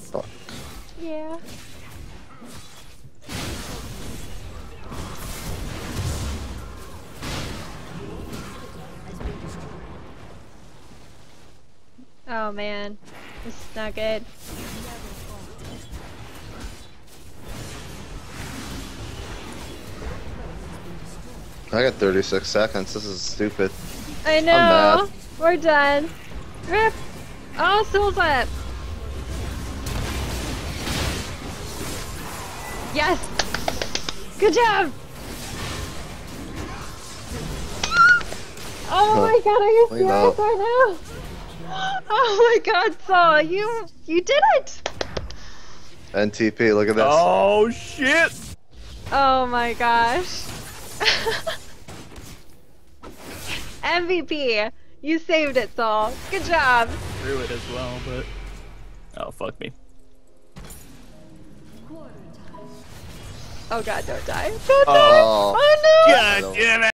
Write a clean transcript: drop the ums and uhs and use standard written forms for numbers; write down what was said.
Fuck. Yeah. Oh man, this is not good. I got 36 seconds. This is stupid. I know. I'm mad. We're done. Rip. Oh, Soul's up. Yes. Good job. Oh my god, are you Clean serious up. right now? Oh my god, Saul, you did it! NTP, look at this. Oh shit! Oh my gosh. MVP! You saved it, Saul. Good job. Threw it as well, but oh fuck me. Oh god, don't die. Don't die! Oh. Oh no! God damn it!